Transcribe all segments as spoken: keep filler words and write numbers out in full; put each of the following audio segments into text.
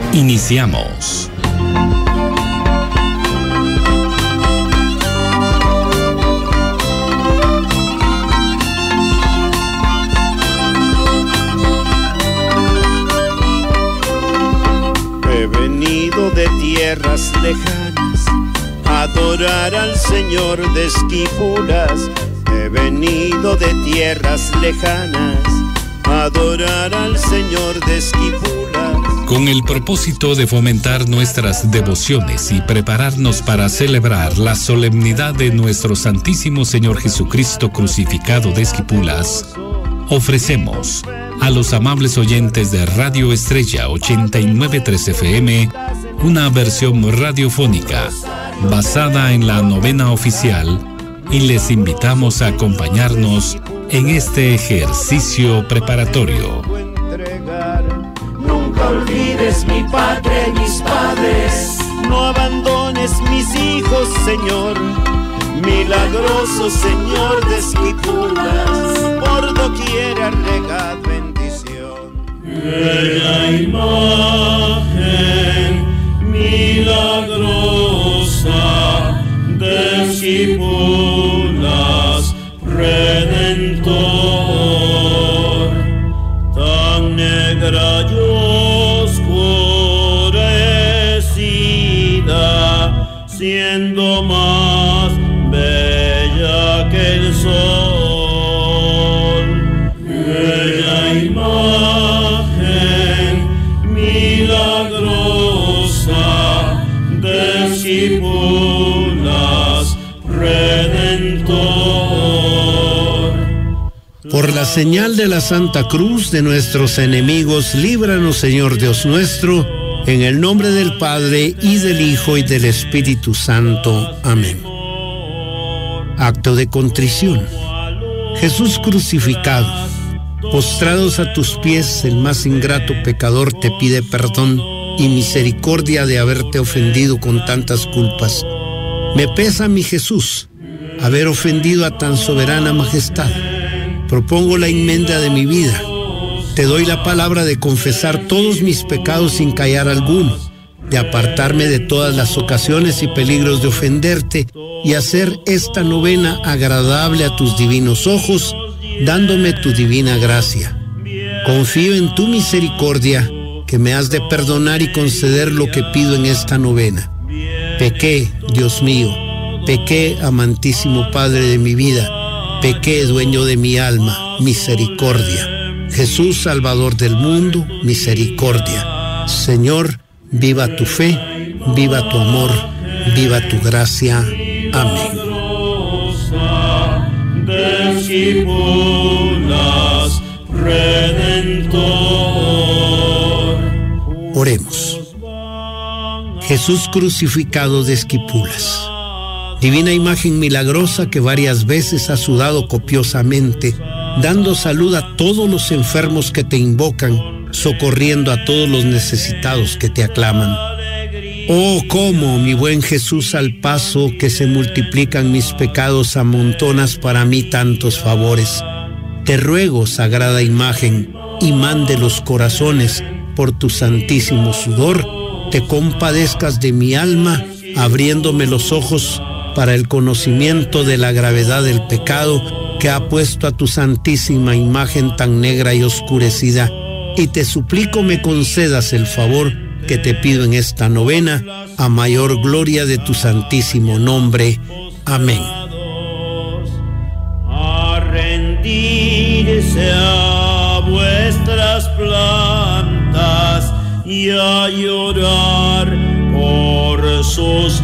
Iniciamos. He venido de tierras lejanas a adorar al Señor de Esquipulas. He venido de tierras lejanas a adorar al Señor de Esquipulas. Con el propósito de fomentar nuestras devociones y prepararnos para celebrar la solemnidad de nuestro Santísimo Señor Jesucristo crucificado de Esquipulas, ofrecemos a los amables oyentes de Radio Estrella ochenta y nueve punto tres F M una versión radiofónica basada en la novena oficial y les invitamos a acompañarnos en este ejercicio preparatorio. Nunca olvides mi patria y mis padres, no abandones mis hijos, Señor, milagroso Señor de Esquipulas, por doquier regad bendición. Bella imagen milagrosa de Esquipulas, Redentor, tan negra y oscurecida, siendo más bella que el sol. Bella imagen milagrosa de Esquipulas, Redentor. Por la señal de la Santa Cruz de nuestros enemigos, líbranos, Señor Dios nuestro, en el nombre del Padre, y del Hijo, y del Espíritu Santo. Amén. Acto de contrición. Jesús crucificado, postrados a tus pies, el más ingrato pecador te pide perdón y misericordia de haberte ofendido con tantas culpas. Me pesa, mi Jesús, haber ofendido a tan soberana majestad. Propongo la enmienda de mi vida. Te doy la palabra de confesar todos mis pecados sin callar alguno, de apartarme de todas las ocasiones y peligros de ofenderte y hacer esta novena agradable a tus divinos ojos, dándome tu divina gracia. Confío en tu misericordia, que me has de perdonar y conceder lo que pido en esta novena. Pequé, Dios mío, pequé, amantísimo Padre de mi vida, pequé, dueño de mi alma, misericordia. Jesús, Salvador del mundo, misericordia. Señor, viva tu fe, viva tu amor, viva tu gracia. Amén. De Esquipulas, Redentor. Oremos. Jesús crucificado de Esquipulas, divina imagen milagrosa que varias veces has sudado copiosamente, dando salud a todos los enfermos que te invocan, socorriendo a todos los necesitados que te aclaman. Oh, cómo, mi buen Jesús, al paso que se multiplican mis pecados, amontonas para mí tantos favores. Te ruego, sagrada imagen, imán de los corazones, por tu santísimo sudor, te compadezcas de mi alma, abriéndome los ojos para el conocimiento de la gravedad del pecado que ha puesto a tu santísima imagen tan negra y oscurecida, y te suplico me concedas el favor que te pido en esta novena, a mayor gloria de tu santísimo nombre. Amén. A rendirse a vuestras plantas y a llorar por sus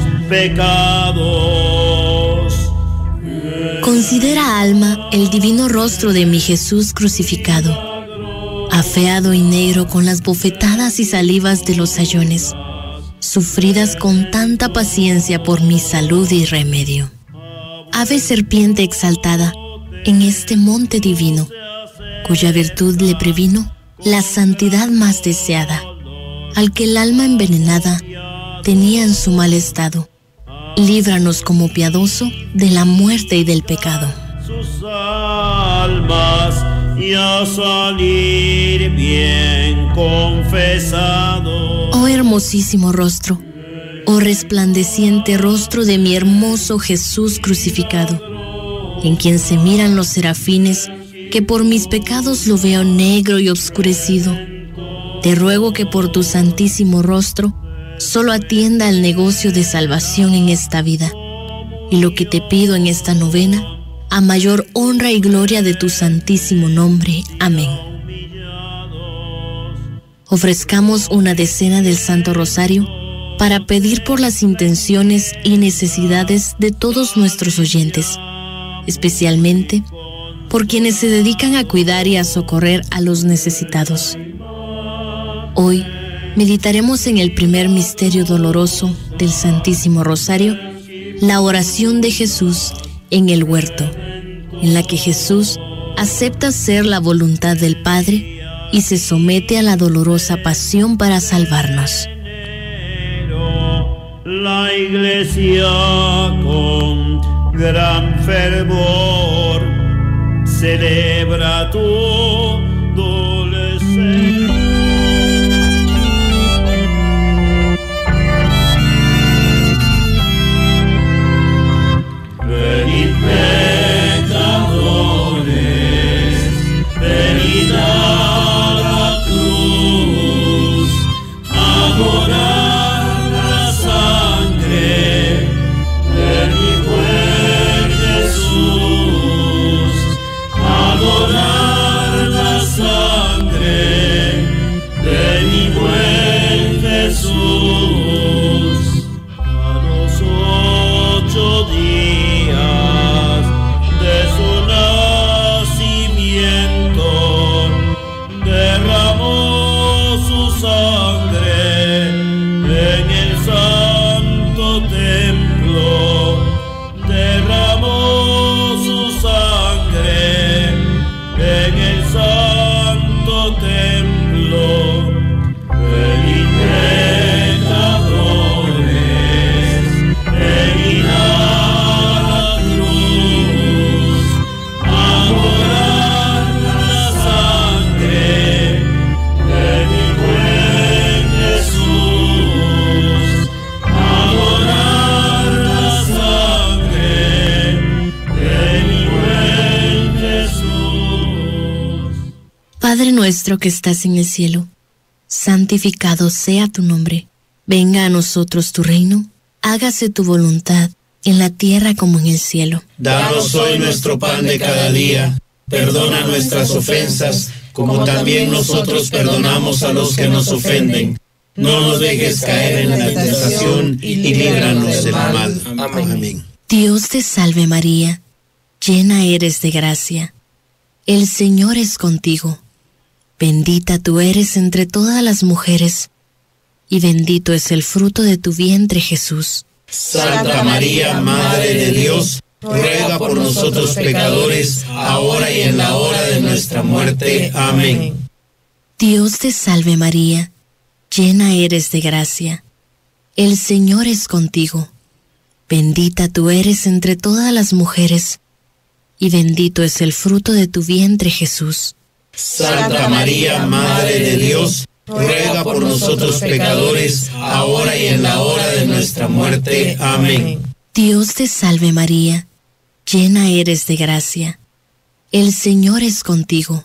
pecados. Considera, alma, el divino rostro de mi Jesús crucificado, afeado y negro con las bofetadas y salivas de los sayones, sufridas con tanta paciencia por mi salud y remedio. Ave serpiente exaltada en este monte divino, cuya virtud le previno la santidad más deseada, al que el alma envenenada tenía en su mal estado. Líbranos como piadoso de la muerte y del pecado. Sus almas y a salir bien confesado. Oh hermano hermosísimo rostro, oh resplandeciente rostro de mi hermoso Jesús crucificado, en quien se miran los serafines, que por mis pecados lo veo negro y obscurecido. Te ruego que por tu santísimo rostro solo atienda al negocio de salvación en esta vida, y lo que te pido en esta novena, a mayor honra y gloria de tu santísimo nombre. Amén. Ofrezcamos una decena del Santo Rosario para pedir por las intenciones y necesidades de todos nuestros oyentes, especialmente por quienes se dedican a cuidar y a socorrer a los necesitados. Hoy meditaremos en el primer misterio doloroso del Santísimo Rosario, la oración de Jesús en el huerto, en la que Jesús acepta ser la voluntad del Padre y se somete a la dolorosa pasión para salvarnos. La Iglesia con gran fervor celebra tu adolescencia. Venid pecadores, venid a la cruz, adorar la sangre de mi buen Jesús, adorar la sangre de mi buen Jesús. A los ocho días de su nacimiento derramó su sangre en el santo templo, derramó su sangre en el santo templo. Venid pecadores, venid a la cruz, adorar la sangre de mi buen Jesús, adorar la sangre de mi buen Jesús. Padre nuestro que estás en el cielo, santificado sea tu nombre. Venga a nosotros tu reino, hágase tu voluntad en la tierra como en el cielo. Danos hoy nuestro pan de cada día. Perdona nuestras ofensas, como también nosotros perdonamos a los que nos ofenden. No nos dejes caer en la tentación y líbranos del mal. Amén. Dios te salve María, llena eres de gracia. El Señor es contigo. Bendita tú eres entre todas las mujeres, y bendito es el fruto de tu vientre, Jesús. Santa María, Madre de Dios, ruega por nosotros pecadores, ahora y en la hora de nuestra muerte. Amén. Dios te salve María, llena eres de gracia. El Señor es contigo. Bendita tú eres entre todas las mujeres, y bendito es el fruto de tu vientre, Jesús. Santa María, Madre de Dios, ruega por nosotros pecadores, ahora y en la hora de nuestra muerte. Amén. Dios te salve María, llena eres de gracia. El Señor es contigo.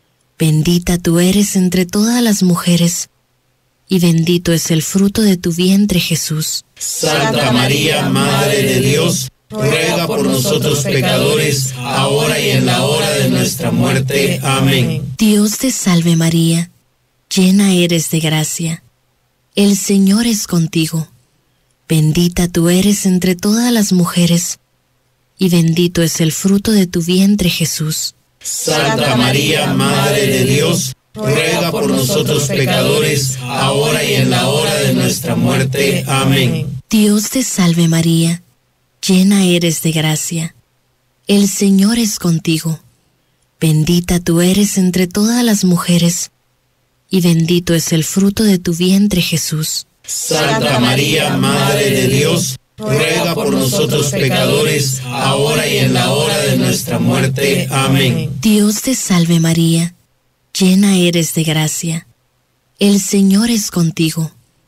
Bendita tú eres entre todas las mujeres, y bendito es el fruto de tu vientre, Jesús. Santa María, Madre de Dios, ruega por nosotros pecadores, ahora y en la hora de nuestra muerte. Amén. Dios te salve María, llena eres de gracia. El Señor es contigo. Bendita tú eres entre todas las mujeres, y bendito es el fruto de tu vientre, Jesús. Santa María, Madre de Dios, ruega por nosotros pecadores, ahora y en la hora de nuestra muerte. Amén. Dios te salve María, llena eres de gracia. El Señor es contigo. Bendita tú eres entre todas las mujeres, y bendito es el fruto de tu vientre, Jesús. Santa María, Madre de Dios, ruega por nosotros pecadores, ahora y en la hora de nuestra muerte. Amén. Dios te salve María, llena eres de gracia. El Señor es contigo.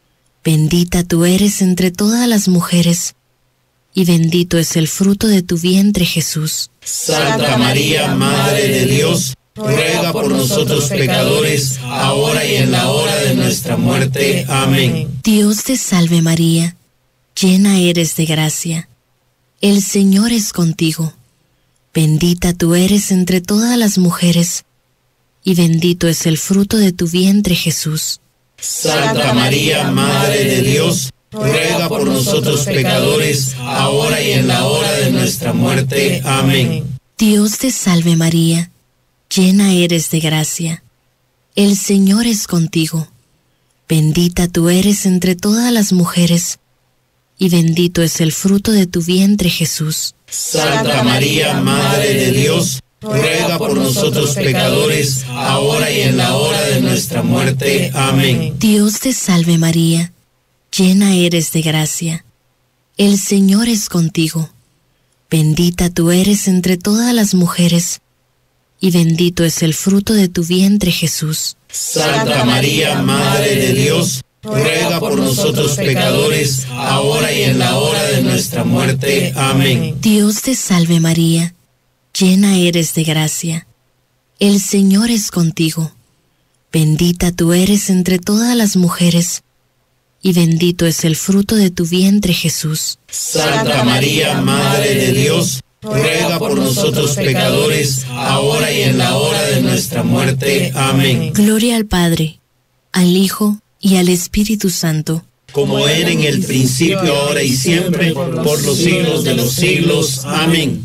Bendita tú eres entre todas las mujeres, y bendito es el fruto de tu vientre, Jesús. Santa María, Madre de Dios, ruega por nosotros pecadores, ahora y en la hora de nuestra muerte. Amén. Dios te salve María, llena eres de gracia. El Señor es contigo. Bendita tú eres entre todas las mujeres, y bendito es el fruto de tu vientre, Jesús. Santa María, Madre de Dios, ruega por nosotros pecadores, ahora y en la hora de nuestra muerte. Amén. Dios te salve María, llena eres de gracia. El Señor es contigo. Bendita tú eres entre todas las mujeres, y bendito es el fruto de tu vientre, Jesús. Santa María, Madre de Dios, ruega por nosotros pecadores, ahora y en la hora de nuestra muerte. Amén. Dios te salve María, llena eres de gracia. El Señor es contigo. Bendita tú eres entre todas las mujeres, y bendito es el fruto de tu vientre, Jesús. Santa María, Madre de Dios, ruega por nosotros pecadores, ahora y en la hora de nuestra muerte. Amén. Dios te salve María, llena eres de gracia. El Señor es contigo. Bendita tú eres entre todas las mujeres, y bendito es el fruto de tu vientre, Jesús. Santa María, Madre de Dios, ruega por nosotros pecadores, ahora y en la hora de nuestra muerte. Amén. Gloria al Padre, al Hijo y al Espíritu Santo, como era en el principio, ahora y siempre, por los siglos de los siglos. Amén.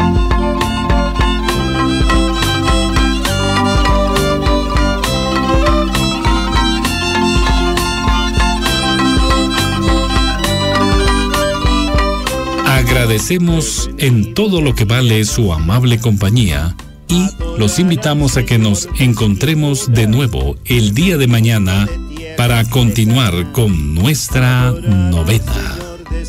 Agradecemos en todo lo que vale su amable compañía y los invitamos a que nos encontremos de nuevo el día de mañana para continuar con nuestra novena.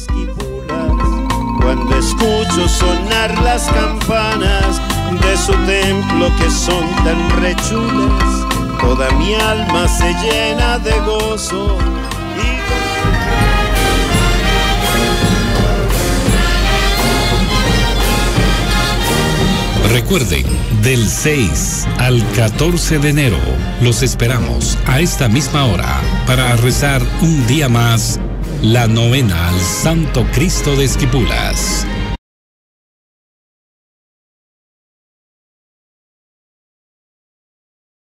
Cuando escucho sonar las campanas de su templo que son tan rechulas, toda mi alma se llena de gozo. Recuerden, del seis al catorce de enero los esperamos a esta misma hora para rezar un día más la novena al Santo Cristo de Esquipulas.